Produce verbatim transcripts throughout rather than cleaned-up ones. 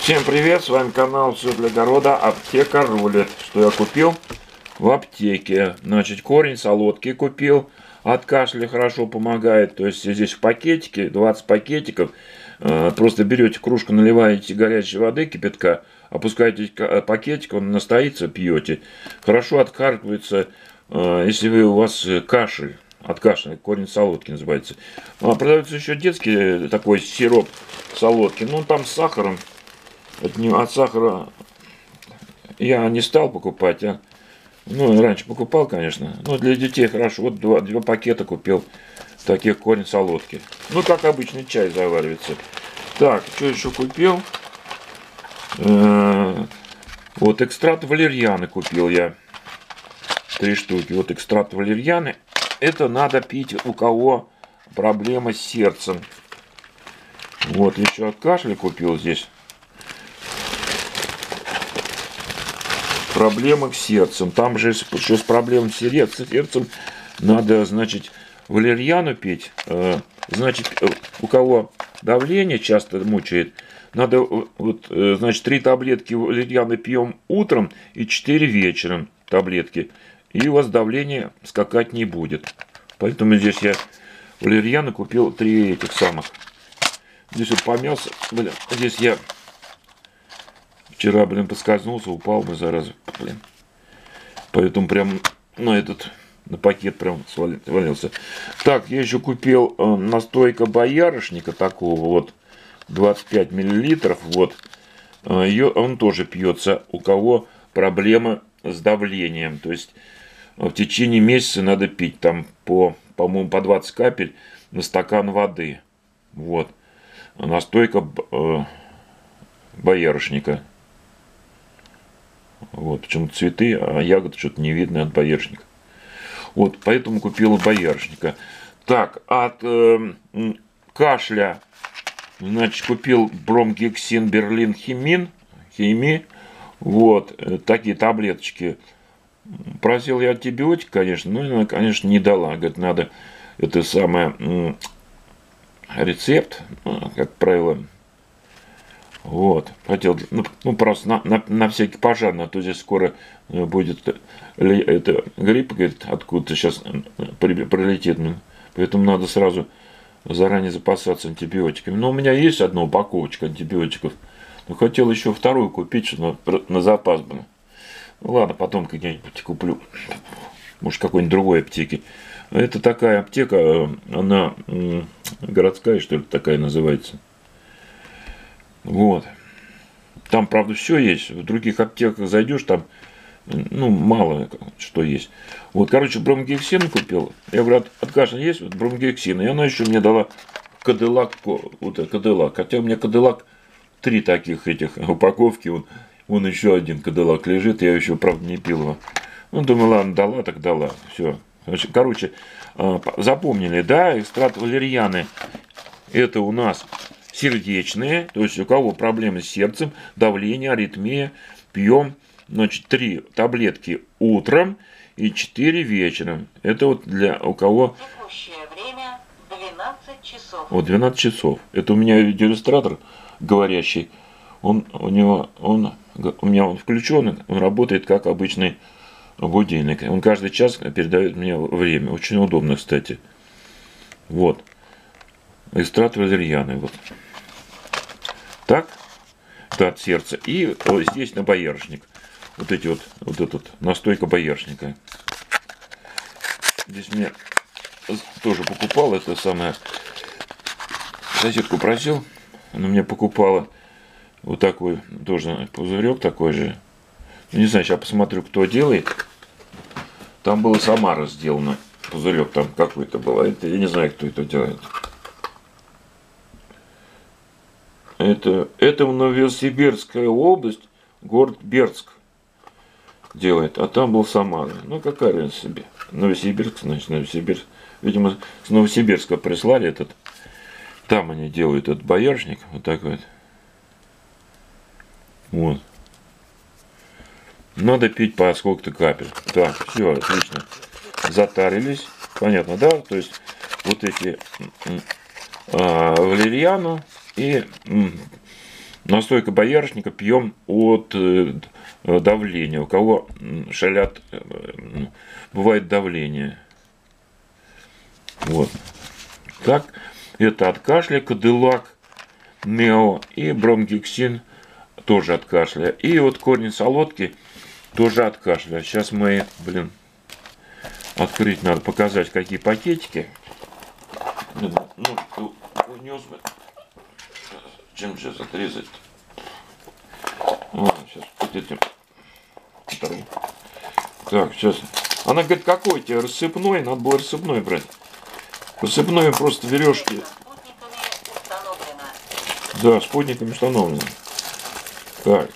Всем привет, с вами канал Все для огорода, аптека рулит. Что я купил в аптеке? Значит, корень солодки купил, от кашля хорошо помогает. То есть здесь в пакетике, двадцать пакетиков. Просто берете кружку, наливаете горячей воды, кипятка, опускаете пакетик, он настоится, пьете. Хорошо откаркивается, если вы, у вас кашель. От кашля, корень солодки называется. А продается еще детский такой сироп солодки, ну там с сахаром. От, не, от сахара я не стал покупать, а, ну, раньше покупал, конечно, но для детей хорошо. Вот два, два пакета купил таких корень солодки. Ну, как обычный чай заваривается. Так, что еще купил? Э-э- вот экстракт валерьяны купил я. Три штуки. Вот экстракт валерьяны. Это надо пить, у кого проблема с сердцем. Вот, еще от кашля купил здесь. Проблемы с сердцем. Там же еще с проблемой с сердцем надо, значит, валерьяну пить. Значит, у кого давление часто мучает, надо, вот, значит, три таблетки валерьяны пьем утром и четыре вечером таблетки. И у вас давление скакать не будет. Поэтому здесь я валерьяны купил три этих самых. Здесь вот помялся. Блин, здесь я вчера, блин, поскользнулся, упал бы зараза, блин. Поэтому прям на этот, на пакет прям свалился. Так, я еще купил э, настойка боярышника такого вот, двадцать пять миллилитров, вот. Э, ее, он тоже пьется, у кого проблемы с давлением. То есть в течение месяца надо пить там по, по-моему, по двадцать капель на стакан воды. Вот. Настойка э, боярышника. Вот, почему-то цветы, а ягоды что-то не видно от боярышника. Вот, поэтому купила боярышника. Так, от э, кашля, значит, купил бромгексин берлин химин, хими. Вот, э, такие таблеточки. Просил я антибиотик, конечно, но она, конечно, не дала. Говорит, надо, это самое, э, рецепт, как правило. Вот, хотел, ну, ну просто на, на, на всякий пожарный, а то здесь скоро будет это, грипп, говорит, откуда-то сейчас прилетит. Поэтому надо сразу заранее запасаться антибиотиками. Но у меня есть одна упаковочка антибиотиков. Но хотел еще вторую купить, но на запас бы. Ну ладно, потом как-нибудь куплю. Может, какой-нибудь другой аптеки. Это такая аптека, она городская, что ли, такая называется. Вот. Там, правда, все есть. В других аптеках зайдешь, там, ну, мало что есть. Вот, короче, бромгексин купил. Я говорю, от, от кашля есть вот бромгексин. И она еще мне дала кадиллак, вот кадиллак. Хотя у меня кадиллак три таких этих упаковки. Вон, вон еще один кадиллак лежит. Я еще, правда, не пил его. Ну, думаю, ладно, дала, так дала. Все. Короче, запомнили, да, экстракт валерьяны. Это у нас сердечные, то есть у кого проблемы с сердцем, давление, аритмия, пьем, значит, три таблетки утром и четыре вечером. Это вот для у кого... Текущее время двенадцать часов. Вот двенадцать часов. Это у меня видеоиллюстратор говорящий. Он у него, он, у меня он включен, он работает как обычный будильник. Он каждый час передает мне время. Очень удобно, кстати. Вот. Экстракт валерьяны. Вот. Так, это от сердца. И вот здесь на боярышник. Вот эти вот, вот этот, настойка боярышника. Здесь мне тоже покупал, это самое, соседку просил, она мне покупала вот такой, тоже пузырек такой же. Не знаю, сейчас посмотрю, кто делает. Там было Самара сделано, пузырек там какой-то был. Это, я не знаю, кто это делает. Это, это Новосибирская область, город Бердск делает, а там был Самара. Ну, какая разница себе. Новосибирск, значит, Новосибирск. Видимо, с Новосибирска прислали этот. Там они делают этот боярышник, вот такой вот. Вот. Надо пить по сколько-то капель. Так, все, отлично. Затарились. Понятно, да? То есть, вот эти а, валерьяну и Настойка боярышника пьем от давления. У кого шалят, бывает давление. Вот. Так, это от кашля, Кадиллак, Нео и бромгексин тоже от кашля. И вот корень солодки тоже от кашля. Сейчас мы, блин, открыть надо, показать, какие пакетики. Ну, унес бы. Чем сейчас отрезать? А, сейчас вот этим. Так, сейчас. Она говорит, какой тебе рассыпной? Надо было рассыпной брать. Рассыпной просто берешь. Да, спутниками установлено. Так.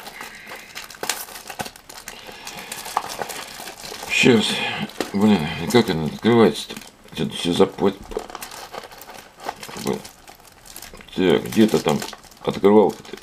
Сейчас. Блин, как она открывается-то? Это все запот. Так, где-то там открывал-то.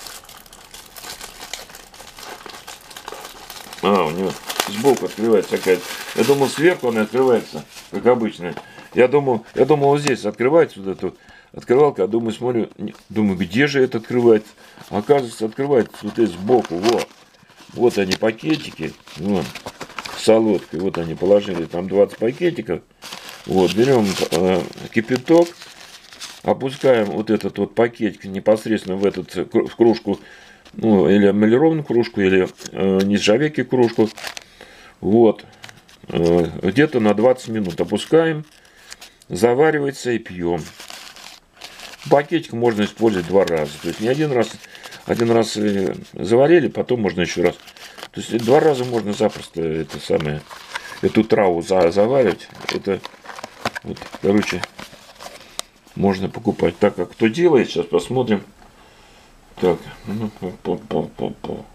А, у него сбоку открывается какая-то. Я думал, сверху она открывается, как обычно. Я думал, я думал, вот здесь открывается вот эту открывалка. Я думаю, смотрю, думаю, где же это открывается? Оказывается, открывается вот здесь сбоку. Вот. Вот они пакетики. Вон. С солодкой. Вот они положили. Там двадцать пакетиков. Вот. Берем э, кипяток. Опускаем вот этот вот пакетик непосредственно в этот в кружку. Ну, или эмалированную кружку, или э, нержавейки кружку. Вот. Э, где-то на двадцать минут опускаем. Заваривается и пьем. Пакетик можно использовать два раза. То есть не один раз, один раз заварили, потом можно еще раз. То есть два раза можно запросто это самое, эту траву за, заваривать. Это вот, короче, можно покупать. Так, как кто делает, сейчас посмотрим. Так, ну, по, по, по, по.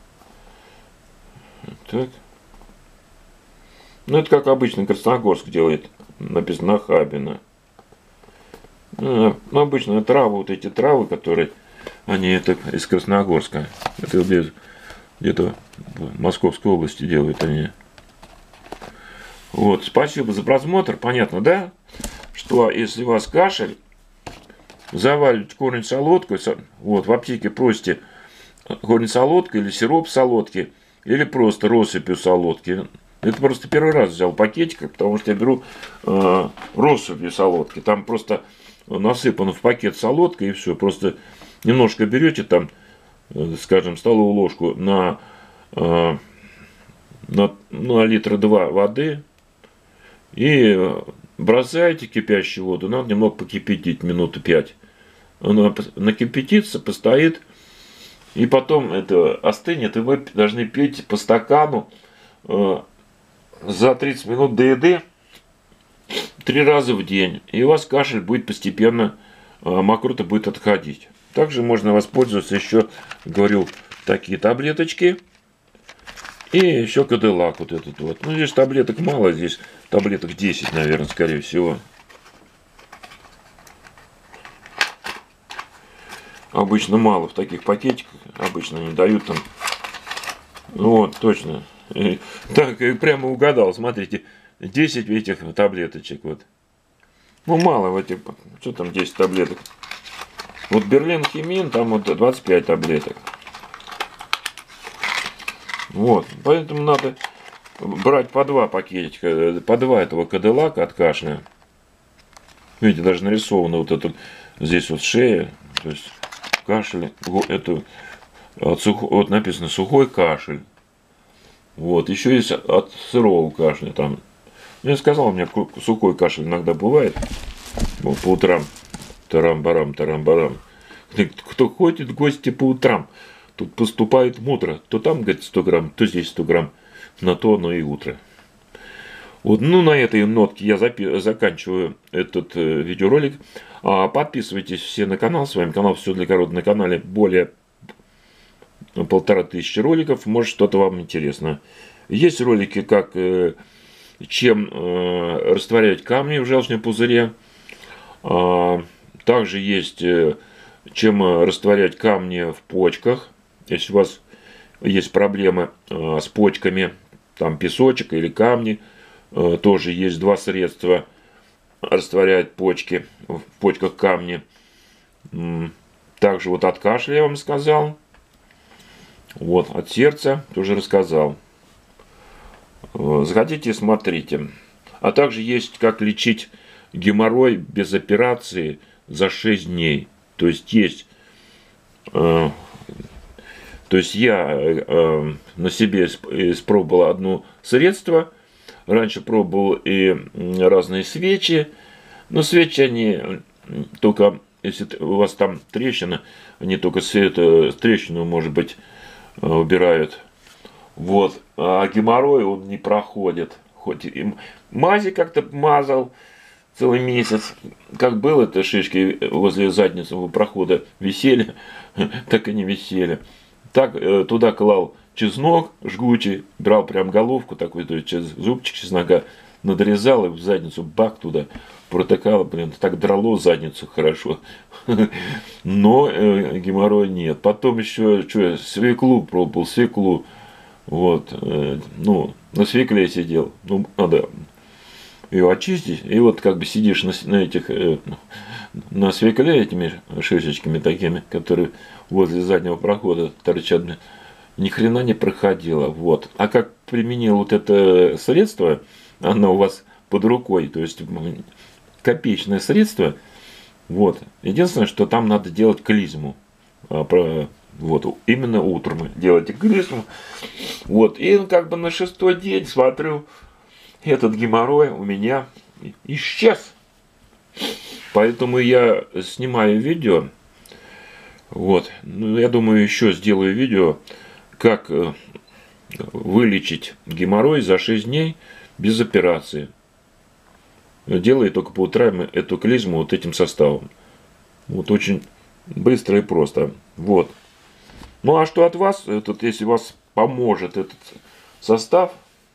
Так. Ну, это как обычно Красногорск делает. Написано Нахабино. Ну, обычно травы, вот эти травы, которые, они это из Красногорска. Это где-то в Московской области делают они. Вот, спасибо за просмотр. Понятно, да? Что если у вас кашель, заваривайте корень солодку. Вот, в аптеке просите корень солодки или сироп солодки, или просто россыпью солодки. Это просто первый раз взял пакетик, потому что я беру э, россыпью солодки. Там просто насыпано в пакет солодка и все. Просто немножко берете там, э, скажем, столовую ложку на, э, на, на литра два воды и бросаете кипящую воду. Надо немного покипятить, минуты пять. Она накипятится, постоит, и потом это остынет, и вы должны пить по стакану э, за тридцать минут до еды три раза в день. И у вас кашель будет постепенно, э, мокрота будет отходить. Также можно воспользоваться еще, говорю, такие таблеточки. И еще Кадиллак вот этот вот. Ну, здесь таблеток мало, здесь таблеток десять, наверное, скорее всего. Обычно мало в таких пакетиках, обычно не дают там. Вот, точно. И, так, и прямо угадал, смотрите, десять этих таблеточек, вот. Ну, мало в этих, что там десять таблеток. Вот Берлин Химин, там вот двадцать пять таблеток. Вот, поэтому надо брать по два пакетика, по два этого Кадиллака от кашля. Видите, даже нарисовано вот это, здесь вот шея, то есть кашель, это вот написано сухой кашель. Вот, еще есть от сырого кашля там. Я сказал, у меня сухой кашель иногда бывает. Вот, по утрам. Тарам-барам, тарам-барам. Кто ходит в гости по утрам, тут поступает мудро. То там, говорит, сто грамм, то здесь сто грамм. На то оно и утро. Вот, ну, на этой нотке я заканчиваю этот э, видеоролик. А, подписывайтесь все на канал. С вами канал «Все для коровы». На канале более полтора тысячи роликов. Может, что-то вам интересно. Есть ролики, как э, чем э, растворять камни в желчном пузыре. А, также есть э, чем растворять камни в почках. Если у вас есть проблемы э, с почками, там песочек или камни, э, тоже есть два средства растворять почки, в почках камни. Также вот от кашля я вам сказал. Вот, от сердца тоже рассказал. Заходите, смотрите. А также есть, как лечить геморрой без операции за шесть дней. То есть есть... Э, то есть я э, на себе испробовал одно средство. Раньше пробовал и разные свечи. Но свечи они только... Если у вас там трещина, они только свет, трещину, может быть, убирают. Вот. А геморрой он не проходит. Хоть и мази как-то мазал целый месяц. Как было это шишки возле задницы прохода висели, так и не висели. Так туда клал чеснок жгучий, брал прям головку такой, то есть зубчик чеснока, надрезал и в задницу бак туда протыкал, блин, так драло задницу хорошо. Но э, геморроя нет. Потом еще что, свеклу пробовал, свеклу. Вот, э, ну, на свекле сидел. Ну, надо ее очистить. И вот как бы сидишь на, на этих, э, на свекле этими шишечками такими, которые возле заднего прохода торчат. Ни хрена не проходило. Вот. А как применил вот это средство, оно у вас под рукой, то есть копеечное средство. Вот. Единственное, что там надо делать клизму. Вот. Именно утром делайте клизму. Вот. И как бы на шестой день смотрю, этот геморрой у меня исчез. Поэтому я снимаю видео. Вот. Ну, я думаю, еще сделаю видео, как вылечить геморрой за шесть дней без операции. Делаю только по утрам эту клизму вот этим составом. Вот очень быстро и просто. Вот. Ну а что от вас, этот, если вас поможет этот состав,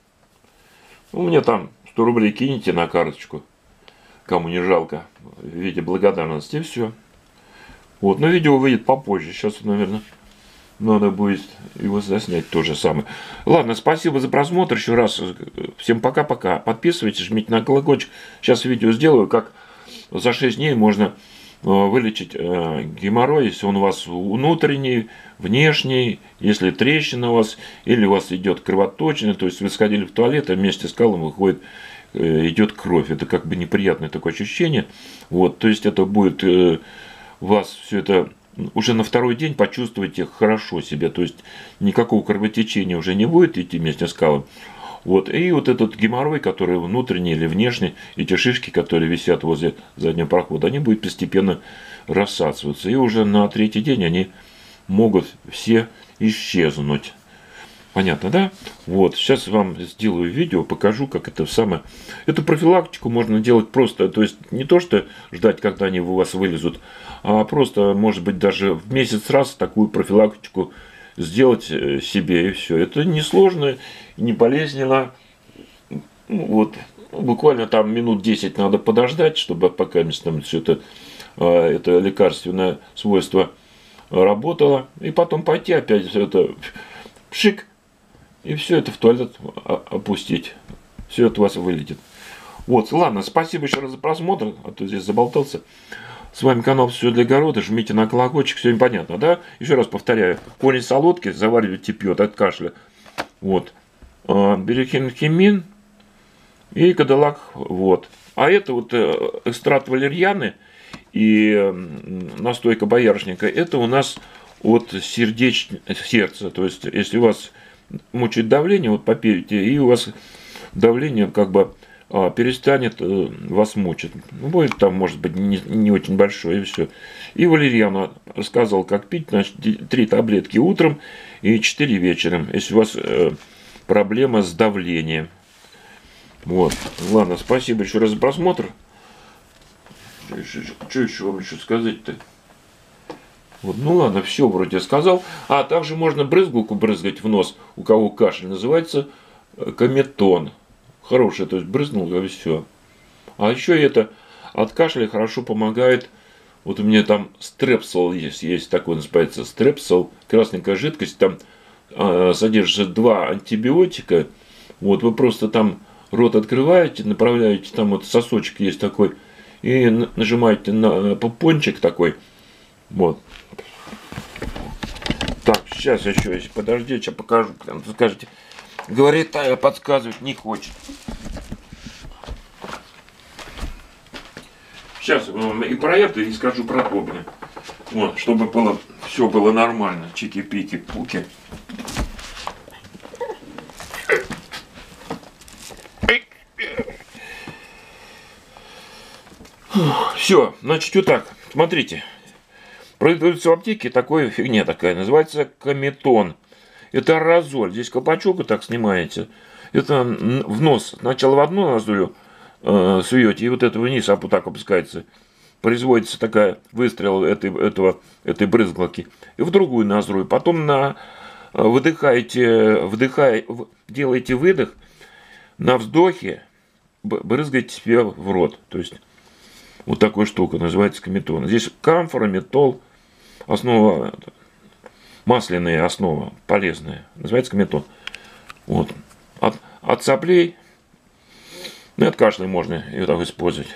у меня там сто рублей кинете на карточку, кому не жалко, в виде благодарности, и все. Вот, но видео выйдет попозже. Сейчас, наверное, надо будет его заснять то же самое. Ладно, спасибо за просмотр еще раз. Всем пока-пока. Подписывайтесь, жмите на колокольчик. Сейчас видео сделаю, как за шесть дней можно вылечить геморрой, если он у вас внутренний, внешний, если трещина у вас, или у вас идет кровоточина, то есть вы сходили в туалет, а вместе с калом выходит, идет кровь. Это как бы неприятное такое ощущение. Вот, то есть это будет у вас все это... Уже на второй день почувствуйте хорошо себя, то есть никакого кровотечения уже не будет идти вместе с калом. Вот. И вот этот геморрой, который внутренний или внешний, эти шишки, которые висят возле заднего прохода, они будут постепенно рассасываться. И уже на третий день они могут все исчезнуть. Понятно, да? Вот, сейчас вам сделаю видео, покажу, как это самое. Эту профилактику можно делать просто, то есть не то, что ждать, когда они у вас вылезут, а просто, может быть, даже в месяц раз такую профилактику сделать себе, и все. Это несложно, не болезненно. Вот, буквально там минут десять надо подождать, чтобы пока там все это, это лекарственное свойство работало. И потом пойти опять все это пшик. И все это в туалет опустить. Все это у вас вылетит. Вот, ладно, спасибо еще раз за просмотр, а то здесь заболтался. С вами канал «Все для огорода». Жмите на колокольчик, все понятно, да? Еще раз повторяю. Корень солодки заваривайте, пьет от кашля. Вот. Берихинхимин и кадалак. Вот. А это вот экстракт валерьяны и настойка боярышника. Это у нас от сердеч... сердца. То есть, если у вас мучает давление, вот попейте, и у вас давление как бы а, перестанет а, вас мучить. Будет там, может быть, не, не очень большое, и все. И валерьяна рассказал, как пить, значит, три таблетки утром и четыре вечером, если у вас а, проблема с давлением. Вот. Ладно, спасибо еще раз за просмотр. Что еще, что еще вам еще сказать-то? Вот, ну ладно, все вроде сказал. А также можно брызгалку брызгать в нос, у кого кашель, называется кометон. Хорошая, то есть брызнула и все. А еще это от кашля хорошо помогает. Вот у меня там стрепсол есть, есть такой называется стрепсол, красненькая жидкость, там э, содержится два антибиотика. Вот вы просто там рот открываете, направляете, там вот сосочек есть такой, и нажимаете на попончик такой. Вот. Так, сейчас еще, подожди, сейчас покажу. Скажите, говорит, а подсказывать не хочет. Сейчас и про это, и скажу про то, блин. Вот, чтобы было, все было нормально. Чики-пики-пуки. Все, значит, вот так. Смотрите. Производится в аптеке такой фигня такая. Называется кометон. Это аэрозоль. Здесь колпачок и так снимаете. Это в нос. Сначала в одну ноздрю э, суете, и вот это вниз, а вот так опускается. Производится такая выстрел этой, этого, этой брызгалки. И в другую ноздрю. Потом на, выдыхаете, вдыхаете, делаете выдох. На вздохе брызгаете себе в рот. То есть вот такая штука называется кометон. Здесь камфора, метол, основа, масляная основа, полезная. Называется кометон. Вот. От, от соплей, ну, от кашля можно ее так использовать.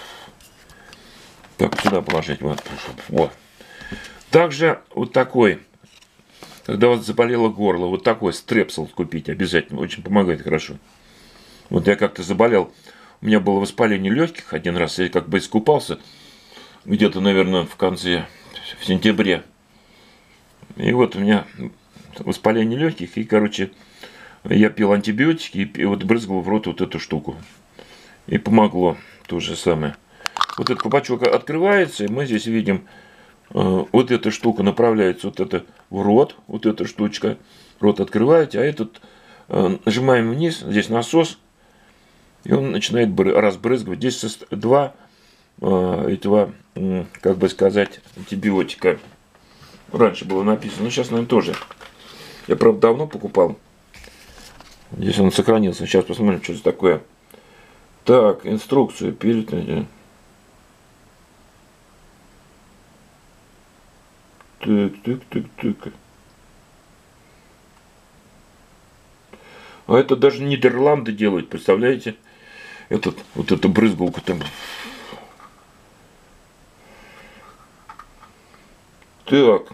Так, сюда положить. Вот. Вот. Также вот такой, когда у вас заболело горло, вот такой стрепсил купить обязательно. Очень помогает хорошо. Вот я как-то заболел. У меня было воспаление легких один раз. Я как бы искупался где-то, наверное, в конце, в сентябре. И вот у меня воспаление легких. И, короче, я пил антибиотики и вот брызгал в рот вот эту штуку. И помогло то же самое. Вот этот колпачок открывается, и мы здесь видим, э, вот эта штука направляется вот это в рот. Вот эта штучка. Рот открываете, а этот э, нажимаем вниз. Здесь насос. И он начинает разбрызгивать. Здесь два э, этого, э, как бы сказать, антибиотика. Раньше было написано, но сейчас, наверное, тоже. Я, правда, давно покупал. Здесь он сохранился. Сейчас посмотрим, что это такое. Так, инструкцию перед... Так, так, так, так. А это даже Нидерланды делают, представляете? Этот, вот эта брызгалка там. Так.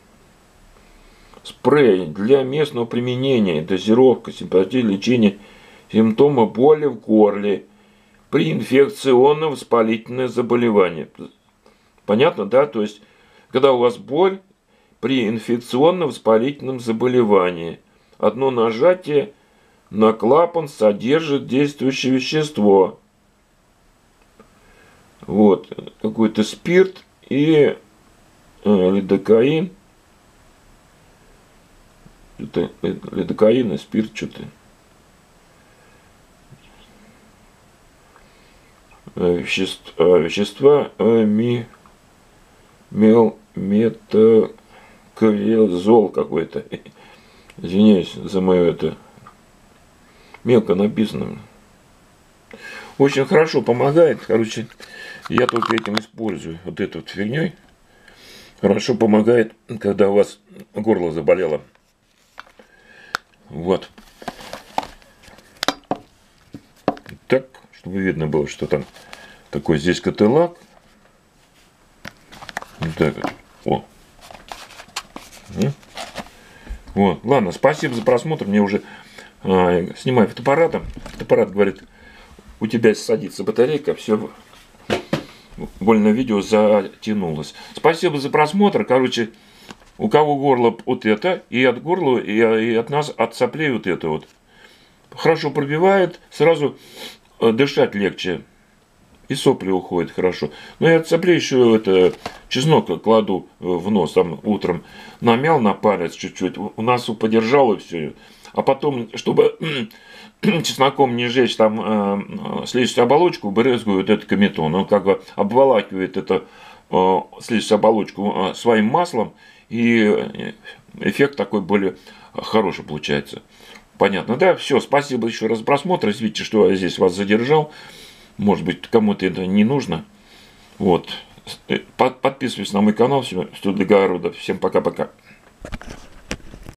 Спрей для местного применения. Дозировка, симпатия, лечение симптома боли в горле при инфекционном воспалительном заболевании. Понятно, да? То есть, когда у вас боль при инфекционном воспалительном заболевании, одно нажатие на клапан содержит действующее вещество. Вот. Какой-то спирт и э, лидокаин. Это лидокаин и спирт что-то. Вещества, вещества ми, мел, метаквезол какой-то. Извиняюсь за мое это. Мелко написано. Очень хорошо помогает. Короче, я только этим использую. Вот эту вот фигней. Хорошо помогает, когда у вас горло заболело. Вот. Так, чтобы видно было, что там такой здесь каталог. Вот так вот. О. Вот. Ладно, спасибо за просмотр. Мне уже а, снимаю фотоаппаратом. Фотоаппарат говорит, у тебя садится батарейка, все, больно видео затянулось. Спасибо за просмотр. Короче, у кого горло вот это, и от горла, и, и от нас, от соплей вот это вот. Хорошо пробивает, сразу дышать легче. И сопли уходят хорошо. Но я от соплей еще это, чеснок кладу в нос там утром. Намял на палец чуть-чуть, у нас подержал и все. А потом, чтобы чесноком не жечь там э, слизистую оболочку, брызгаю вот этот кометон. Он как бы обволакивает эту э, слизистую оболочку э, своим маслом. И эффект такой более хороший получается. Понятно, да? Все, спасибо еще раз за просмотр. Видите, что я здесь вас задержал. Может быть, кому-то это не нужно. Вот. Подписывайтесь на мой канал. Все для огорода. Всем пока-пока.